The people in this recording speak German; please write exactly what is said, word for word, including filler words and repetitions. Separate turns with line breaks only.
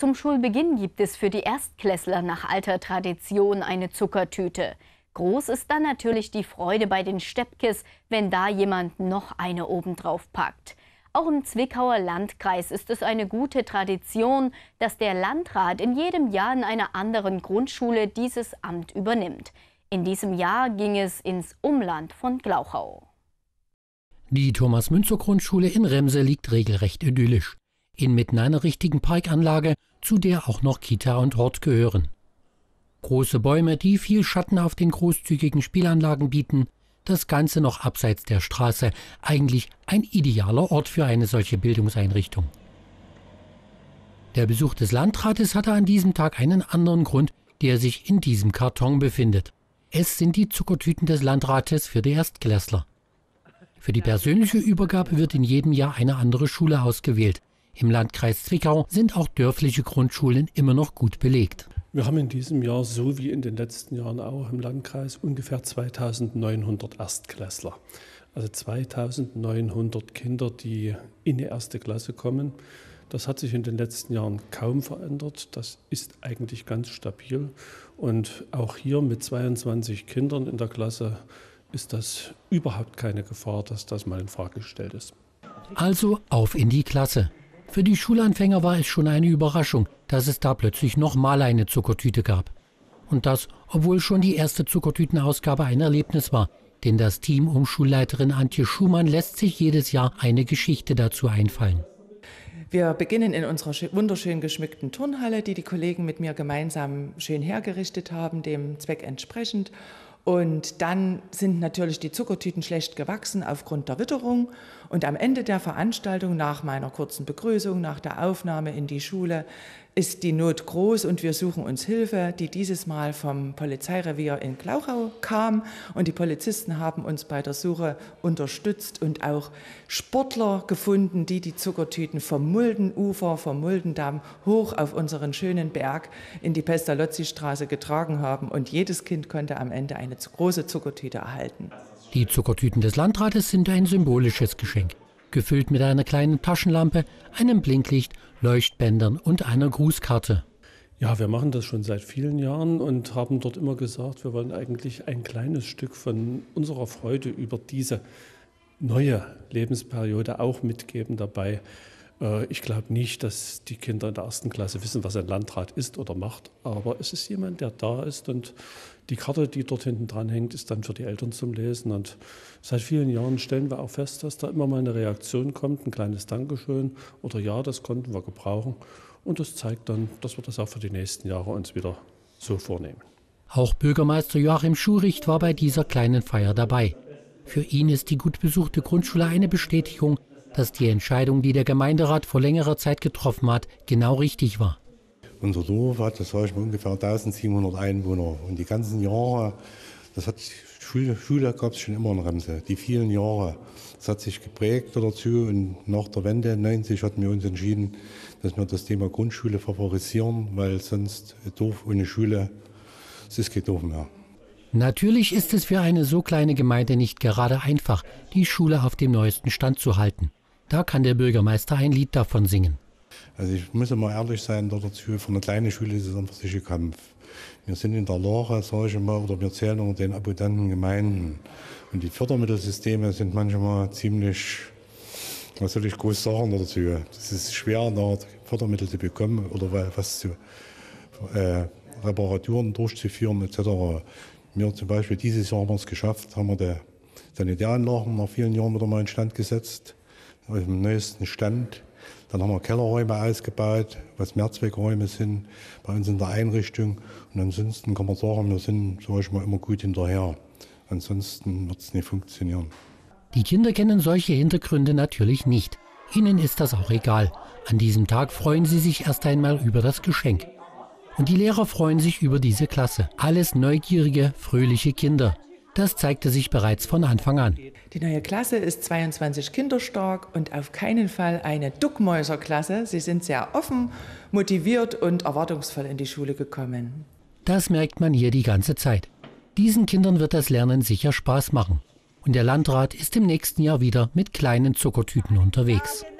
Zum Schulbeginn gibt es für die Erstklässler nach alter Tradition eine Zuckertüte. Groß ist dann natürlich die Freude bei den Steppkes, wenn da jemand noch eine obendrauf packt. Auch im Zwickauer Landkreis ist es eine gute Tradition, dass der Landrat in jedem Jahr in einer anderen Grundschule dieses Amt übernimmt. In diesem Jahr ging es ins Umland von Glauchau.
Die Thomas-Münzer-Grundschule in Remse liegt regelrecht idyllisch. Inmitten einer richtigen Parkanlage, zu der auch noch Kita und Hort gehören. Große Bäume, die viel Schatten auf den großzügigen Spielanlagen bieten. Das Ganze noch abseits der Straße. Eigentlich ein idealer Ort für eine solche Bildungseinrichtung. Der Besuch des Landrates hatte an diesem Tag einen anderen Grund, der sich in diesem Karton befindet. Es sind die Zuckertüten des Landrates für die Erstklässler. Für die persönliche Übergabe wird in jedem Jahr eine andere Schule ausgewählt. Im Landkreis Zwickau sind auch dörfliche Grundschulen immer noch gut belegt.
Wir haben in diesem Jahr, so wie in den letzten Jahren auch im Landkreis, ungefähr zweitausendneunhundert Erstklässler. Also zweitausendneunhundert Kinder, die in die erste Klasse kommen. Das hat sich in den letzten Jahren kaum verändert. Das ist eigentlich ganz stabil. Und auch hier mit zweiundzwanzig Kindern in der Klasse ist das überhaupt keine Gefahr, dass das mal in Frage gestellt ist.
Also auf in die Klasse. Für die Schulanfänger war es schon eine Überraschung, dass es da plötzlich nochmal eine Zuckertüte gab. Und das, obwohl schon die erste Zuckertütenausgabe ein Erlebnis war. Denn das Team um Schulleiterin Antje Schumann lässt sich jedes Jahr eine Geschichte dazu einfallen.
Wir beginnen in unserer wunderschön geschmückten Turnhalle, die die Kollegen mit mir gemeinsam schön hergerichtet haben, dem Zweck entsprechend. Und dann sind natürlich die Zuckertüten schlecht gewachsen aufgrund der Witterung. Und am Ende der Veranstaltung, nach meiner kurzen Begrüßung, nach der Aufnahme in die Schule, ist die Not groß und wir suchen uns Hilfe, die dieses Mal vom Polizeirevier in Glauchau kam. Und die Polizisten haben uns bei der Suche unterstützt und auch Sportler gefunden, die die Zuckertüten vom Muldenufer, vom Muldendamm hoch auf unseren schönen Berg in die Pestalozzi-Straße getragen haben. Und jedes Kind konnte am Ende eine große Zuckertüte erhalten.
Die Zuckertüten des Landrates sind ein symbolisches Geschenk. Gefüllt mit einer kleinen Taschenlampe, einem Blinklicht, Leuchtbändern und einer Grußkarte.
Ja, wir machen das schon seit vielen Jahren und haben dort immer gesagt, wir wollen eigentlich ein kleines Stück von unserer Freude über diese neue Lebensperiode auch mitgeben dabei. Ich glaube nicht, dass die Kinder in der ersten Klasse wissen, was ein Landrat ist oder macht, aber es ist jemand, der da ist und die Karte, die dort hinten dran hängt, ist dann für die Eltern zum Lesen. Und seit vielen Jahren stellen wir auch fest, dass da immer mal eine Reaktion kommt, ein kleines Dankeschön oder ja, das konnten wir gebrauchen. Und das zeigt dann, dass wir das auch für die nächsten Jahre uns wieder so vornehmen.
Auch Bürgermeister Joachim Schuricht war bei dieser kleinen Feier dabei. Für ihn ist die gut besuchte Grundschule eine Bestätigung, dass die Entscheidung, die der Gemeinderat vor längerer Zeit getroffen hat, genau richtig war.
Unser Dorf hat, das sage ich mal, ungefähr eintausendsiebenhundert Einwohner. Und die ganzen Jahre, das hat Schule, Schule gab es schon immer in Remse. Die vielen Jahre, das hat sich geprägt dazu. Und nach der Wende neunzig hatten wir uns entschieden, dass wir das Thema Grundschule favorisieren, weil sonst ein Dorf ohne Schule, es ist kein Dorf mehr.
Natürlich ist es für eine so kleine Gemeinde nicht gerade einfach, die Schule auf dem neuesten Stand zu halten. Da kann der Bürgermeister ein Lied davon singen.
Also ich muss immer ehrlich sein, dazu, für eine kleine Schule ist es einfach sicher Kampf. Wir sind in der Lage, sage ich mal, oder wir zählen unter den abundanten Gemeinden. Und die Fördermittelsysteme sind manchmal ziemlich, was soll ich groß sagen dazu, es ist schwer, da Fördermittel zu bekommen oder was zu äh, Reparaturen durchzuführen et cetera. Wir zum Beispiel dieses Jahr haben wir es geschafft, haben wir die Sanitäranlagen nach vielen Jahren wieder mal in Stand gesetzt, auf dem neuesten Stand. Dann haben wir Kellerräume ausgebaut, was Mehrzweckräume sind bei uns in der Einrichtung. Und ansonsten kann man sagen, wir sind, sag ich mal, immer gut hinterher. Ansonsten wird es nicht funktionieren.
Die Kinder kennen solche Hintergründe natürlich nicht. Ihnen ist das auch egal. An diesem Tag freuen sie sich erst einmal über das Geschenk. Und die Lehrer freuen sich über diese Klasse. Alles neugierige, fröhliche Kinder. Das zeigte sich bereits von Anfang an.
Die neue Klasse ist zweiundzwanzig Kinder stark und auf keinen Fall eine Duckmäuserklasse. Sie sind sehr offen, motiviert und erwartungsvoll in die Schule gekommen.
Das merkt man hier die ganze Zeit. Diesen Kindern wird das Lernen sicher Spaß machen. Und der Landrat ist im nächsten Jahr wieder mit kleinen Zuckertüten unterwegs.